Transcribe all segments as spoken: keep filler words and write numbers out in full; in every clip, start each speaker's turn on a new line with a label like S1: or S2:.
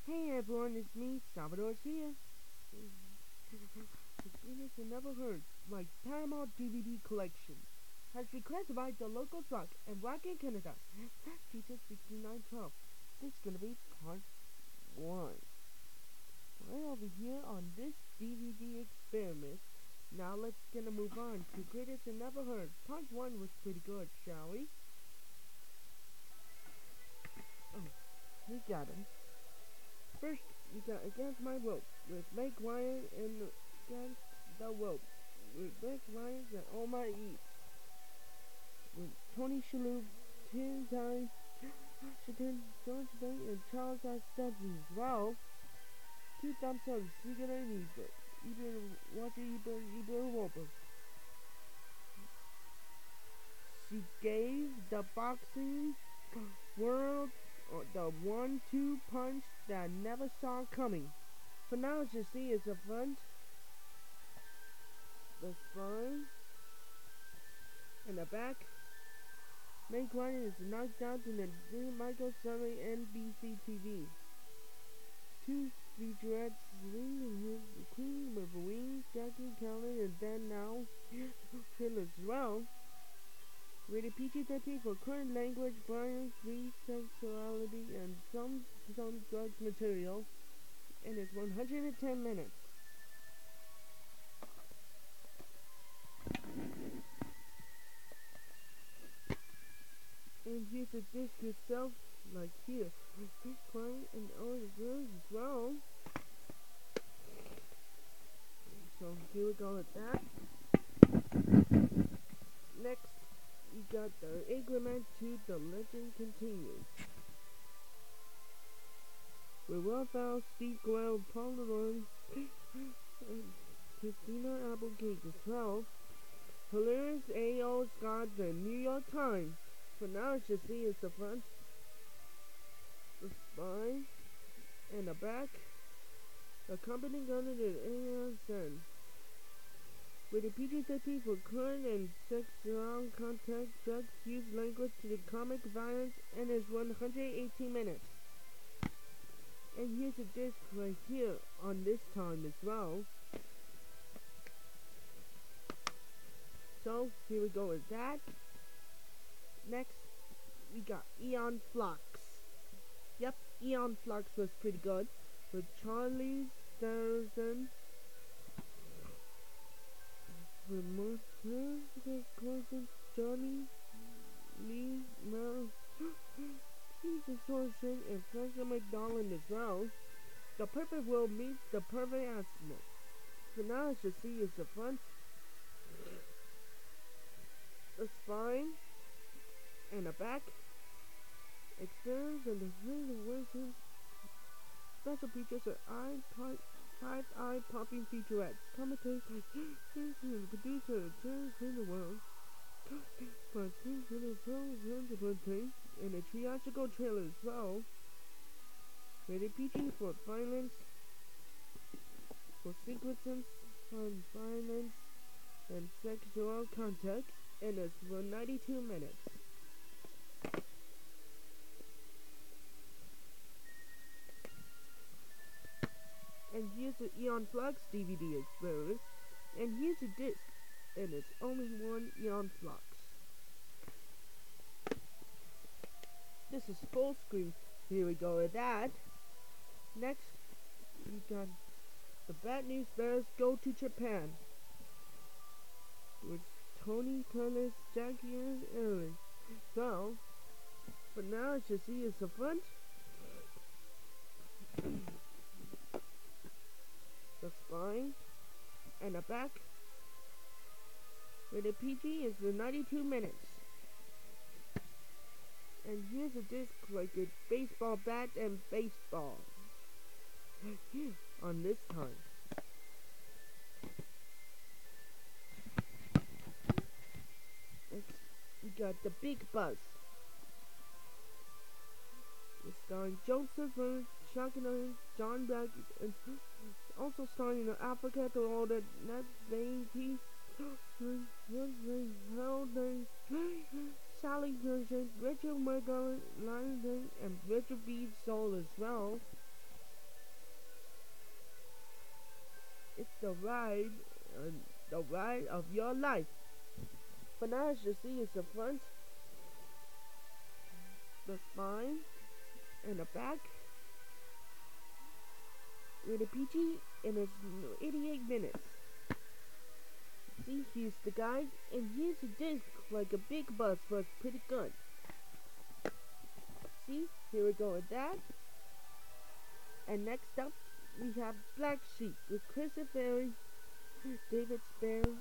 S1: Hey everyone, it's me, Salvador here. The Greatest You Never Heard, my Paramount D V D collection, has requested by the local rock and rock in Canada. That features sixty-nine twelve. This is gonna be part one. Right over here on this D V D experiment. Now let's gonna move on to Greatest You Never Heard. Part one was pretty good, shall we? Oh, we got him. First, we got Against My Will with Meg Ryan and Against the Rope with Meg Ryan and All My Eats with Tony Shalhoub, Tim Time, Washington, George Bay, and Charles S. Dudley as well. Two thumbs up, Secret and Ebert. Ebert, Roger Ebert, Ebert Roper. She gave the boxing world the one two punch that I never saw coming. For now, as you see, it's a front, the spine, and the back. Meg Ryan is knocked out in the new Michael Sunday N B C T V. Two featurettes, the Queen with Wings, Jackie Callan, and then now, trailer as well. Rated P G thirteen for current language, violence, free sexuality, and some some drugs material, and it's one hundred ten minutes. And here's the disc itself, like here, with Big Client and all the girls as well. So here we go with that. Next, we got the Increment to The Legend Continues. With Raphael, Steve Carell, Paul Leroy, and Christina Applegate as well. Hilarious A O Scott, The New York Times. For now, as you see, it's the front, the spine, and the back. Accompanying under the A S N. With a P G thirteen for current and sexual content, drugs use language to the comic violence, and is one hundred eighteen minutes. And here's a disc right here on this time as well. So here we go with that. Next, we got Aeon Flux. Yep, Aeon Flux was pretty good with Charlie Theron. With Martha Cousins, Johnny Lee, Mel, Jesus Sorson, and Franklin McDonald as well. The perfect world meets the perfect estimate. For now, as you see, is the front, the spine, and the back. Experience and the three versions. Special features are eye part. Five eye-popping featurettes. Commentators by the producer of Jerry Clean the World. By King Clean the World, and a theatrical trailer as well. Rated P G for violence, for sequences, on violence, and sexual contact, and it's for ninety-two minutes. And here's the Aeon Flux D V D experiment, and here's a disc, and it's only one Aeon Flux. This is full screen. Here we go with that. Next, we got The Bad News Bears Go to Japan with Tony Curtis, Jackie, and Aaron. So, but now as you see, is the front, the spine, and the back. Rated P G is for ninety-two minutes. And here's a disc like a baseball bat and baseball. On this time. Next, we got The Big Buzz. It's starring Joseph Burns, Shakina, John Beck, and also starring in Africa to all the net babies, Sally Gerson, Richard Margaret, Lion and Richard B. Soul as well. It's the ride, uh, the ride of your life. For now, as you see, is the front, the spine, and the back. With a P G, and it's eighty-eight minutes. See, here's the guide, and here's a disc like a big bus, but pretty good. See, here we go with that. And next up, we have Black Sheep with Christopher Berry, David Sparrow,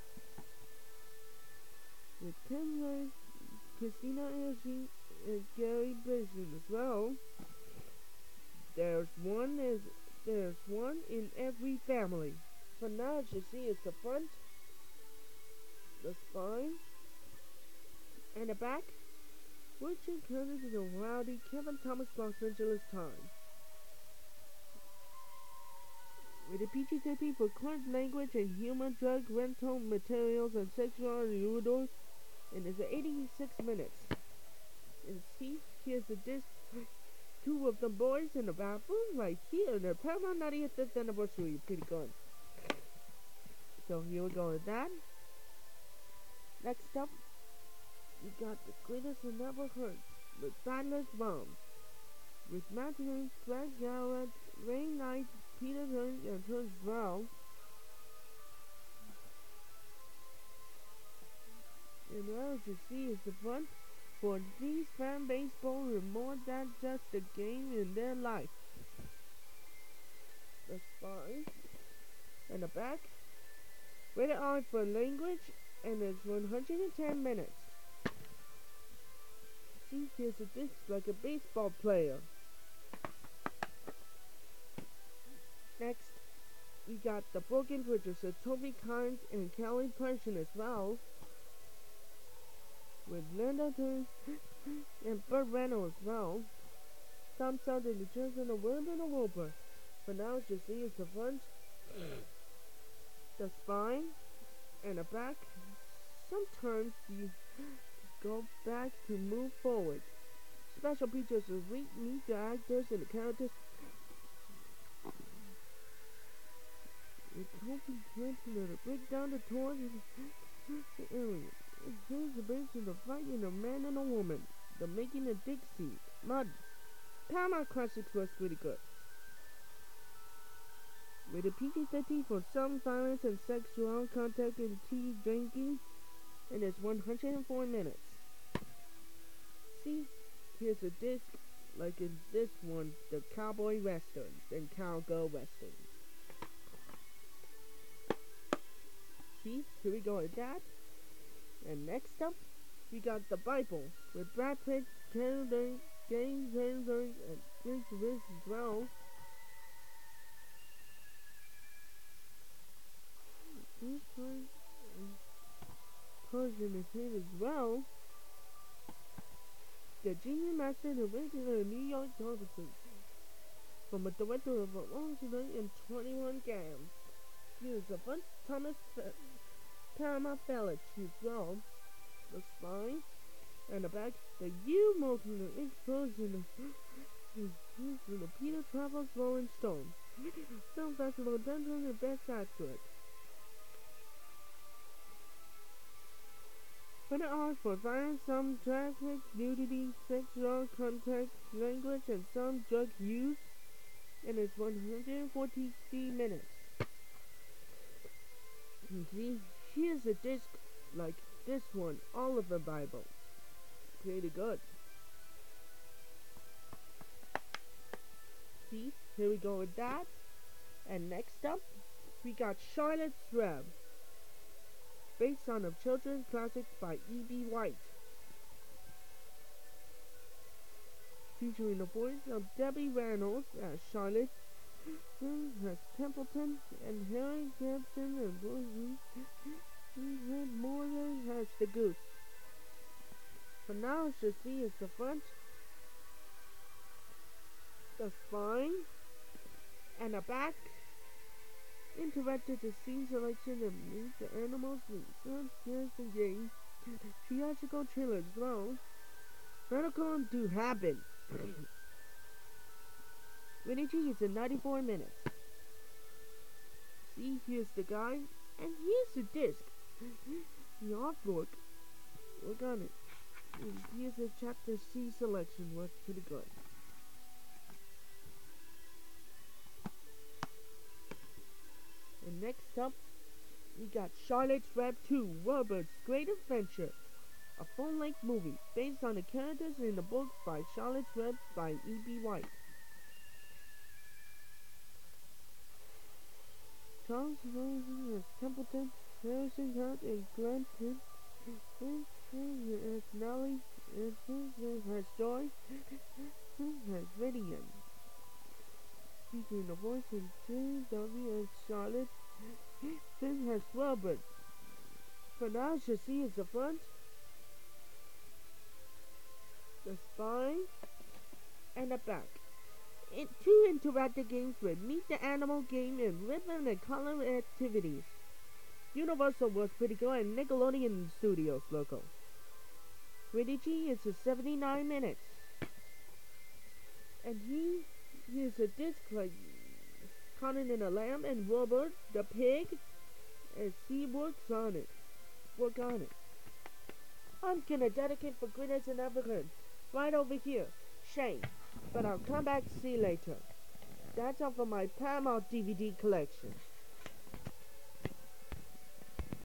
S1: with Ken Ray, Christina Erskine, and Gary Bison as well. There's one is there's one in every family. For now, as you see, it's the front, the spine, and the back, which encountered in a rowdy Kevin Thomas Los Angeles time. With a P G thirteen for current language and human drug rental materials and sexual innuendo, and it's eighty-six minutes. And see, here's the disc. Two of the boys in the bathroom right here. The Paramount ninety-fifth anniversary. Pretty good. So here we go with that. Next up, we got The Greatest I Never Heard with Silas Bombs. With Matt Haynes, Greg Garrett, Ray Knight, Peter Hearn, and Chris Brown. And now as you see is the front. For these fan baseball is more than just a game in their life. The spine and the back. Rated R for language, and it's one hundred ten minutes. See, here's a disc like a baseball player. Next, we got The Broken Bridges of Toby Kynes and Kelly Person as well. With Linda Turner and Burt Reynolds as well. Tom Selleck and the Children of Wilbur and Wilbur. For now, as you see, is the front, the spine, and the back. Sometimes you go back to move forward. Special features will meet the actors and the characters. With Toby Clinton to break down the toys the area. Here's the base of the fight in a man and a woman. The making of Dixie. Mud. Paramount Classics was pretty good. With a P G thirteen for some violence and sexual contact and tea drinking. And it's one hundred four minutes. See, here's a disc like in this one, the cowboy westerns and cowgirl westerns. See, here we go with that. And next up, we got The Bible with Brad Pitt, Taylor, James Henry, and Chris Riss as well. This one Persian is here as well. The Genius Master of the New York Times from a director of a long and twenty-one games. Here's the front Thomas Paramount Felix as well. The spine and the back. The U multiple explosion of the Peter Travels Rolling Stone. Film Festival Denton and Best Actress. Rated R for violence, some traffic, nudity, sexual contact, language, and some drug use. And it's one hundred forty-three minutes. And see, here's a disc like this one, all of the Bible. Pretty good. See, here we go with that. And next up, we got Charlotte's Web, based on a children's classic by E B White. Featuring the voice of Debbie Reynolds as Charlotte, as Templeton, and Harry Gibson and Bruce Morgan has the Goose. For now, as you see, is the front, the spine, and the back. Interacted to scene selection and meet the animals with sun, tears, and games. Theatrical trailers as well. Medical do happen. Rated G is in ninety-four minutes. See, here's the guy, and here's the disc. The artwork. Look on it. And here's a chapter C selection. Works pretty good. And next up, we got Charlotte's Web two, Robert's Great Adventure. A full-length movie based on the characters in the books by Charlotte's Web by E B White. Charles Rosen as Templeton, Harrison Hart as Glenn Pitt, as Nellie, as Joy, as Vivian. Speaking the voice of J W as Charlotte, then has Robert. For now, you see is the front, the spine, and the back. In two interactive games with Meet the Animal game and ribbon and color activities. Universal was pretty good and Nickelodeon Studios logo. Rated G is a seventy-nine minutes. And he here's a disc like Conan and the Lamb and Robert the pig, and see works on it. Work on it. I'm gonna dedicate for Goodness and African right over here. Shame. But I'll come back to see you later. That's all for my Paramount D V D collection.